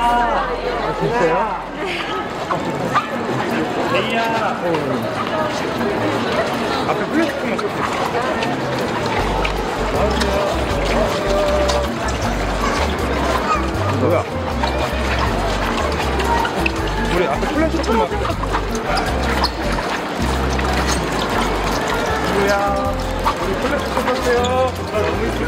진짜요? 레이야. 앞에 플래스틱만 꽂혀 있어. 뭐야? 우리 앞에 플래스틱만 꽂혀 있어. 누구야? 우리 플래스틱 꽂았어요. 너무 이쁘다.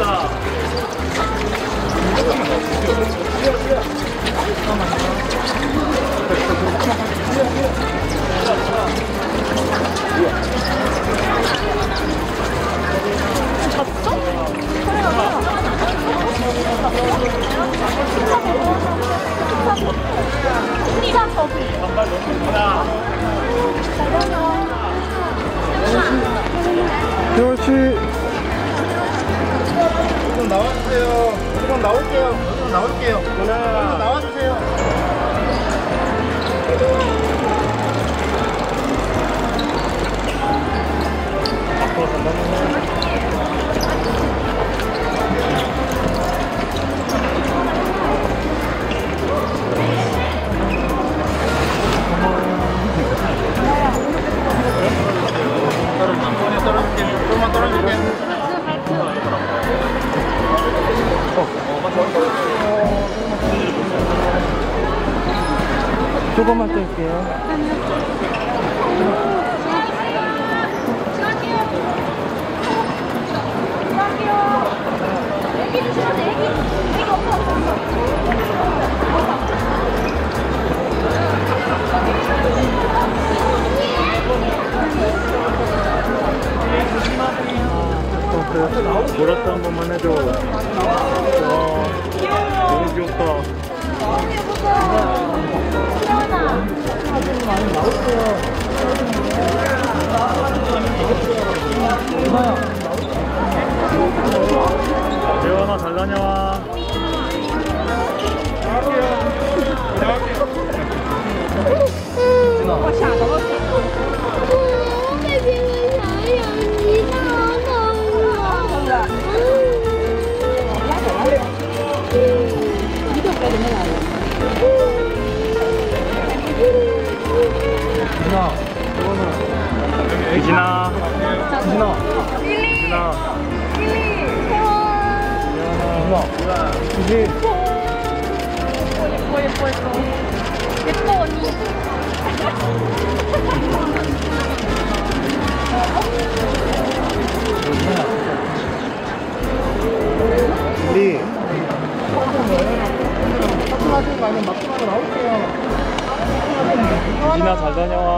태호씨 좀 나와주세요. 좀 나올게요. 좀 나올게요. 좀 나와주세요. 앞으로 간다면 떨어질게. 조금만 떨어질게. 조금만 뜰게요. 보라트 한 번만 해줘. 와, 너무 귀엽다. 재원아 잘 다녀와. 유진아. 예뻐 언니. 우리 하시는 거 아니면 막중하게 나올게요. 유진아 잘 다녀와.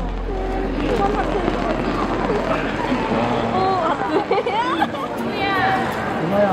누나야.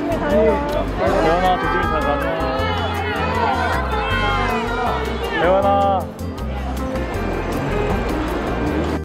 재원아 조심히 잘 다녀와. 재원아